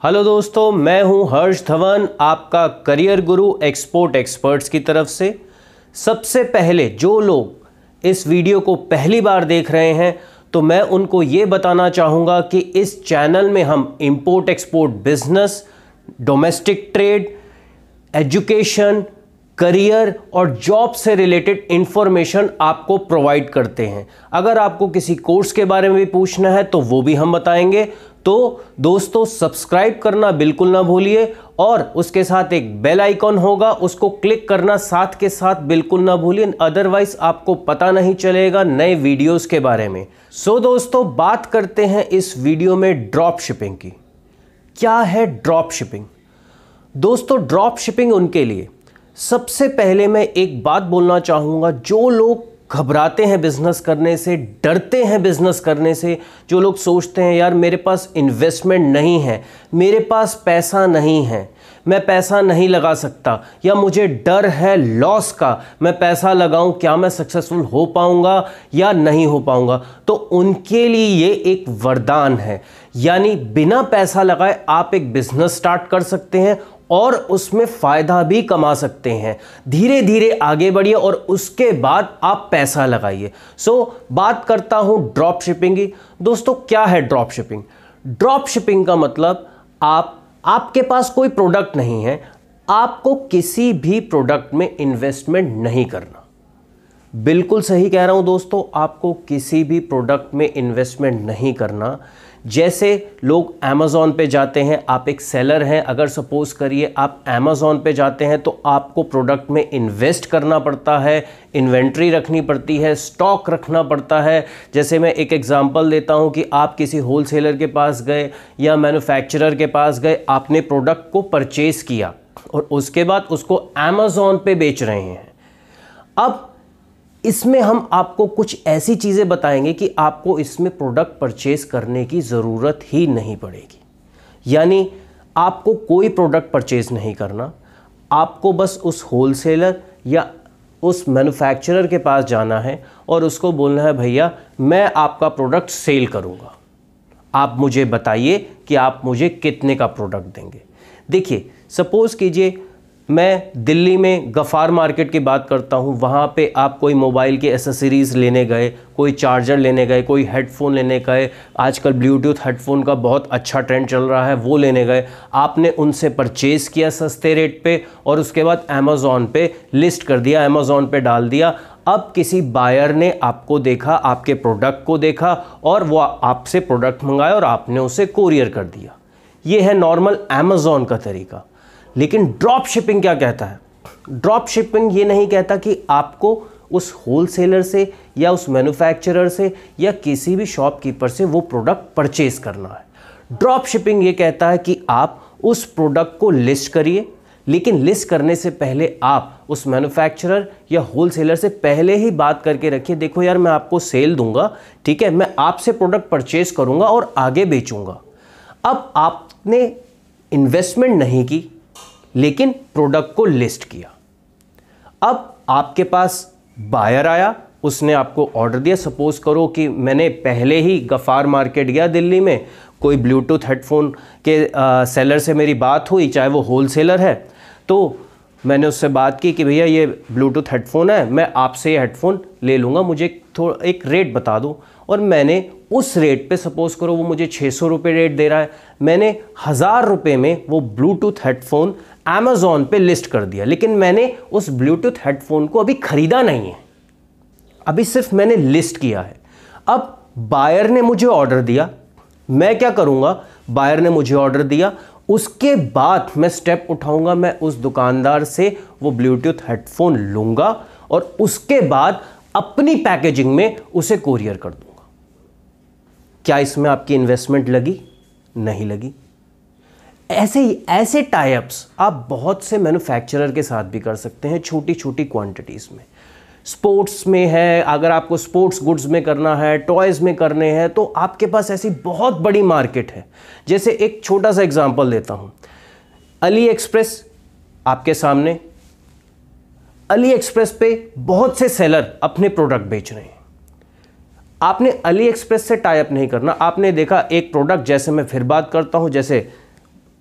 Hello दोस्तों, मैं हूं हर्ष धवन, आपका करियर गुरु एक्सपोर्ट एक्सपर्ट्स की तरफ से। सबसे पहले जो लोग इस वीडियो को पहली बार देख रहे हैं तो मैं उनको ये बताना चाहूँगा कि इस चैनल में हम import export business, domestic trade, education, career और जॉब से रिलेटेड इंफॉर्मेशन आपको प्रोवाइड करते हैं। अगर आपको किसी कोर्स के बारे में भी पूछना है तो वो भी हम बताएंगे। तो दोस्तों, सब्सक्राइब करना बिल्कुल ना भूलिए और उसके साथ एक बेल आइकॉन होगा, उसको क्लिक करना साथ के साथ बिल्कुल ना भूलिए, अदरवाइज आपको पता नहीं चलेगा नए वीडियोस के बारे में। सो दोस्तों, बात करते हैं इस वीडियो में ड्रॉप शिपिंग की। क्या है ड्रॉप शिपिंग? दोस्तों, ड्रॉप शिपिंग उनके लिए सबसे पहले मैं एक बात बोलना चाहूँगा, जो लोग घबराते हैं बिजनेस करने से, डरते हैं बिजनेस करने से, जो लोग सोचते हैं यार मेरे पास इन्वेस्टमेंट नहीं है, मेरे पास पैसा नहीं है, मैं पैसा नहीं लगा सकता, या मुझे डर है लॉस का, मैं पैसा लगाऊं क्या मैं सक्सेसफुल हो पाऊंगा या नहीं हो पाऊंगा, तो उनके लिए ये एक वरदान है। यानी बिना पैसा लगाए आप एक बिजनेस स्टार्ट कर सकते हैं और उसमें फ़ायदा भी कमा सकते हैं। धीरे धीरे आगे बढ़िए और उसके बाद आप पैसा लगाइए। बात करता हूं ड्रॉप शिपिंग की। दोस्तों, क्या है ड्रॉप शिपिंग? ड्रॉप शिपिंग का मतलब आपके पास कोई प्रोडक्ट नहीं है, आपको किसी भी प्रोडक्ट में इन्वेस्टमेंट नहीं करना। बिल्कुल सही कह रहा हूं दोस्तों, आपको किसी भी प्रोडक्ट में इन्वेस्टमेंट नहीं करना। जैसे लोग अमेज़ॉन पे जाते हैं, आप एक सेलर हैं, अगर सपोज करिए आप अमेज़ॉन पे जाते हैं तो आपको प्रोडक्ट में इन्वेस्ट करना पड़ता है, इन्वेंट्री रखनी पड़ती है, स्टॉक रखना पड़ता है। जैसे मैं एक एग्जांपल देता हूं कि आप किसी होलसेलर के पास गए या मैन्युफैक्चरर के पास गए, आपने प्रोडक्ट को परचेज़ किया और उसके बाद उसको अमेज़ॉन पे बेच रहे हैं। अब इसमें हम आपको कुछ ऐसी चीज़ें बताएंगे कि आपको इसमें प्रोडक्ट परचेज करने की ज़रूरत ही नहीं पड़ेगी। यानी आपको कोई प्रोडक्ट परचेज नहीं करना, आपको बस उस होलसेलर या उस मैन्युफैक्चरर के पास जाना है और उसको बोलना है भैया मैं आपका प्रोडक्ट सेल करूँगा, आप मुझे बताइए कि आप मुझे कितने का प्रोडक्ट देंगे। देखिए, सपोज़ कीजिए मैं दिल्ली में गफ़ार मार्केट की बात करता हूँ, वहाँ पे आप कोई मोबाइल के एसेसरीज़ लेने गए, कोई चार्जर लेने गए, कोई हेडफोन लेने गए, आजकल ब्लूटूथ हेडफोन का बहुत अच्छा ट्रेंड चल रहा है, वो लेने गए, आपने उनसे परचेज़ किया सस्ते रेट पे और उसके बाद अमेज़ॉन पे लिस्ट कर दिया, अमेज़ॉन पे डाल दिया। अब किसी बायर ने आपको देखा, आपके प्रोडक्ट को देखा और वो आपसे प्रोडक्ट मंगाया और आपने उसे कोरियर कर दिया। ये है नॉर्मल अमेज़ॉन का तरीका। लेकिन ड्रॉप शिपिंग क्या कहता है? ड्रॉप शिपिंग ये नहीं कहता कि आपको उस होलसेलर से या उस मैन्युफैक्चरर से या किसी भी शॉपकीपर से वो प्रोडक्ट परचेज करना है। ड्रॉप शिपिंग ये कहता है कि आप उस प्रोडक्ट को लिस्ट करिए, लेकिन लिस्ट करने से पहले आप उस मैन्युफैक्चरर या होलसेलर से पहले ही बात करके रखिए, देखो यार मैं आपको सेल दूंगा, ठीक है, मैं आपसे प्रोडक्ट परचेज करूंगा और आगे बेचूंगा। अब आपने इन्वेस्टमेंट नहीं की लेकिन प्रोडक्ट को लिस्ट किया। अब आपके पास बायर आया, उसने आपको ऑर्डर दिया। सपोज करो कि मैंने पहले ही गफ़ार मार्केट गया दिल्ली में, कोई ब्लूटूथ हेडफोन के सेलर से मेरी बात हुई, चाहे वो होलसेलर है, तो मैंने उससे बात की कि भैया ये ब्लूटूथ हेडफोन है, मैं आपसे ये हेडफोन ले लूँगा, मुझे थोड़ा एक रेट बता दो। और मैंने उस रेट पे, सपोज करो वो मुझे 600 रुपये रेट दे रहा है, मैंने 1000 रुपये में वो ब्लूटूथ हेडफोन अमेज़ॉन पे लिस्ट कर दिया। लेकिन मैंने उस ब्लूटूथ हेडफोन को अभी ख़रीदा नहीं है, अभी सिर्फ मैंने लिस्ट किया है। अब बायर ने मुझे ऑर्डर दिया, मैं क्या करूँगा? बायर ने मुझे ऑर्डर दिया, उसके बाद मैं स्टेप उठाऊँगा, मैं उस दुकानदार से वो ब्लूटूथ हेडफोन लूँगा और उसके बाद अपनी पैकेजिंग में उसे कोरियर कर दूँगा। क्या इसमें आपकी इन्वेस्टमेंट लगी? नहीं लगी। ऐसे टाइप्स आप बहुत से मैन्युफैक्चरर के साथ भी कर सकते हैं, छोटी छोटी क्वांटिटीज़ में। स्पोर्ट्स में है, अगर आपको स्पोर्ट्स गुड्स में करना है, टॉयज़ में करने हैं, तो आपके पास ऐसी बहुत बड़ी मार्केट है। जैसे एक छोटा सा एग्जांपल देता हूँ, अली एक्सप्रेस आपके सामने, अली एक्सप्रेस पे बहुत से सेलर अपने प्रोडक्ट बेच रहे हैं। आपने अली एक्सप्रेस से टाई अप नहीं करना। आपने देखा एक प्रोडक्ट, जैसे मैं फिर बात करता हूं, जैसे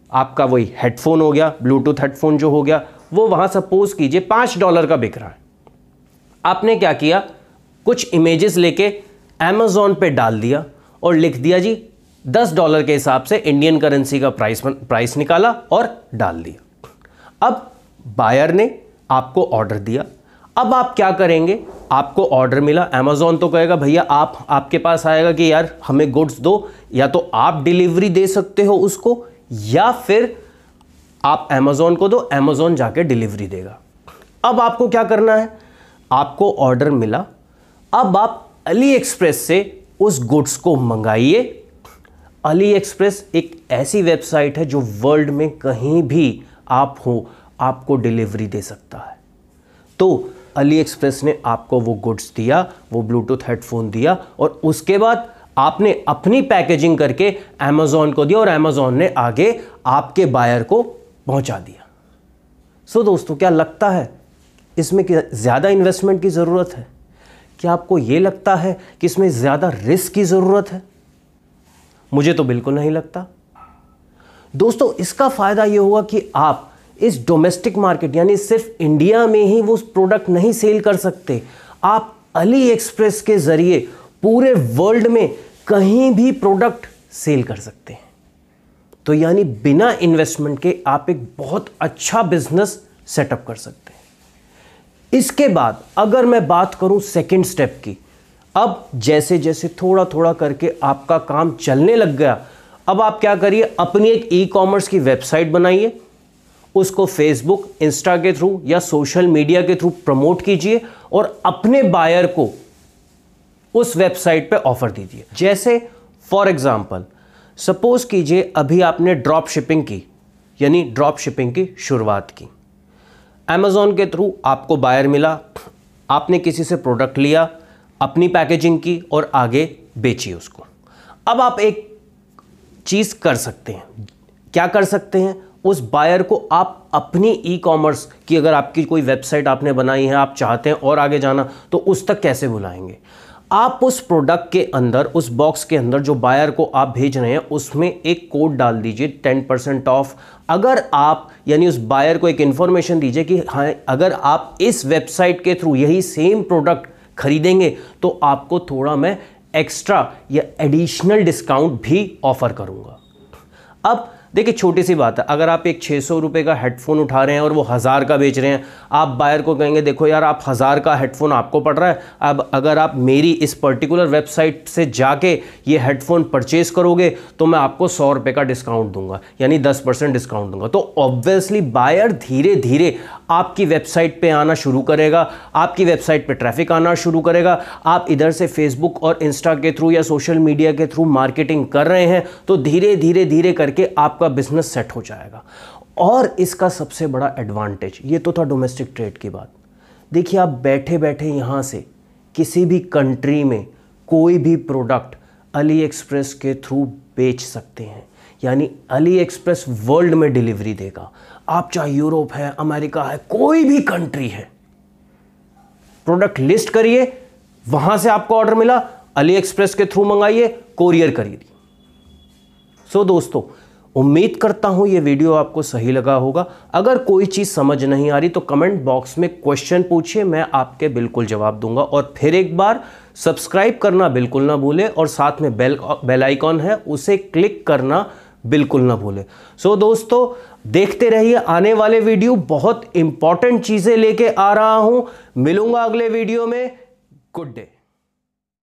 आपका वही हेडफोन हो गया, ब्लूटूथ हेडफोन जो हो गया, वो वहाँ सपोज कीजिए $5 का बिक रहा है। आपने क्या किया, कुछ इमेजेस लेके अमेज़ॉन पे डाल दिया और लिख दिया जी $10 के हिसाब से इंडियन करेंसी का प्राइस निकाला और डाल दिया। अब बायर ने आपको ऑर्डर दिया। अब आप क्या करेंगे, आपको ऑर्डर मिला, अमेज़ॉन तो कहेगा भैया आपके पास आएगा कि यार हमें गुड्स दो, या तो आप डिलीवरी दे सकते हो उसको, या फिर आप अमेज़ॉन को दो, अमेज़ॉन जाके डिलीवरी देगा। अब आपको क्या करना है, आपको ऑर्डर मिला, अब आप अली एक्सप्रेस से उस गुड्स को मंगाइए। अली एक्सप्रेस एक ऐसी वेबसाइट है जो वर्ल्ड में कहीं भी आप हो आपको डिलीवरी दे सकता है। तो अली एक्सप्रेस ने आपको वो गुड्स दिया, वो ब्लूटूथ हेडफोन दिया, और उसके बाद आपने अपनी पैकेजिंग करके अमेज़ॉन को दिया और अमेज़ॉन ने आगे आपके बायर को पहुंचा दिया। सो दोस्तों, क्या लगता है इसमें ज़्यादा इन्वेस्टमेंट की ज़रूरत है? क्या आपको ये लगता है कि इसमें ज़्यादा रिस्क की ज़रूरत है? मुझे तो बिल्कुल नहीं लगता। दोस्तों, इसका फ़ायदा ये होगा कि आप इस डोमेस्टिक मार्केट यानी सिर्फ इंडिया में ही वो प्रोडक्ट नहीं सेल कर सकते, आप अली एक्सप्रेस के ज़रिए पूरे वर्ल्ड में कहीं भी प्रोडक्ट सेल कर सकते हैं। तो यानी बिना इन्वेस्टमेंट के आप एक बहुत अच्छा बिजनेस सेटअप कर सकते हैं। इसके बाद अगर मैं बात करूं सेकंड स्टेप की, अब जैसे जैसे थोड़ा थोड़ा करके आपका काम चलने लग गया, अब आप क्या करिए, अपनी एक ई-कॉमर्स की वेबसाइट बनाइए, उसको फेसबुक, इंस्टा के थ्रू या सोशल मीडिया के थ्रू प्रमोट कीजिए और अपने बायर को उस वेबसाइट पे ऑफर दीजिए। जैसे फॉर एग्जांपल सपोज कीजिए अभी आपने ड्रॉप शिपिंग की, यानी ड्रॉप शिपिंग की शुरुआत की, अमेज़ॉन के थ्रू आपको बायर मिला, आपने किसी से प्रोडक्ट लिया, अपनी पैकेजिंग की और आगे बेची उसको। अब आप एक चीज़ कर सकते हैं, क्या कर सकते हैं, उस बायर को आप अपनी ई-कॉमर्स की, अगर आपकी कोई वेबसाइट आपने बनाई है, आप चाहते हैं और आगे जाना, तो उस तक कैसे बुलाएंगे? आप उस प्रोडक्ट के अंदर, उस बॉक्स के अंदर जो बायर को आप भेज रहे हैं, उसमें एक कोड डाल दीजिए 10% ऑफ। अगर आप यानी उस बायर को एक इंफॉर्मेशन दीजिए कि हाँ, अगर आप इस वेबसाइट के थ्रू यही सेम प्रोडक्ट खरीदेंगे तो आपको थोड़ा मैं एक्स्ट्रा या एडिशनल डिस्काउंट भी ऑफर करूंगा। अब देखिए, छोटी सी बात है, अगर आप एक 600 रुपये का हेडफोन उठा रहे हैं और वो 1000 का बेच रहे हैं, आप बायर को कहेंगे देखो यार, आप 1000 का हेडफोन आपको पड़ रहा है, अब अगर आप मेरी इस पर्टिकुलर वेबसाइट से जाके ये हेडफोन परचेज करोगे तो मैं आपको 100 रुपये का डिस्काउंट दूंगा, यानी 10% डिस्काउंट दूंगा। तो ऑब्वियसली बायर धीरे धीरे आपकी वेबसाइट पे आना शुरू करेगा, आपकी वेबसाइट पे ट्रैफिक आना शुरू करेगा। आप इधर से फेसबुक और इंस्टा के थ्रू या सोशल मीडिया के थ्रू मार्केटिंग कर रहे हैं, तो धीरे धीरे धीरे करके आपका बिजनेस सेट हो जाएगा। और इसका सबसे बड़ा एडवांटेज, ये तो था डोमेस्टिक ट्रेड की बात। देखिए, आप बैठे बैठे यहां से किसी भी कंट्री में कोई भी प्रोडक्ट अली एक्सप्रेस के थ्रू बेच सकते हैं, यानी अली एक्सप्रेस वर्ल्ड में डिलीवरी देगा। आप चाहे यूरोप है, अमेरिका है, कोई भी कंट्री है, प्रोडक्ट लिस्ट करिए, वहां से आपको ऑर्डर मिला, अली एक्सप्रेस के थ्रू मंगाइए, कोरियर करिए। सो दोस्तों, उम्मीद करता हूं ये वीडियो आपको सही लगा होगा। अगर कोई चीज़ समझ नहीं आ रही तो कमेंट बॉक्स में क्वेश्चन पूछिए, मैं आपके बिल्कुल जवाब दूंगा। और फिर एक बार सब्सक्राइब करना बिल्कुल ना भूलें और साथ में बेल आइकॉन है, उसे क्लिक करना बिल्कुल ना भूलें। सो दोस्तों, देखते रहिए आने वाले वीडियो, बहुत इंपॉर्टेंट चीज़ें लेके आ रहा हूं। मिलूंगा अगले वीडियो में। Good day.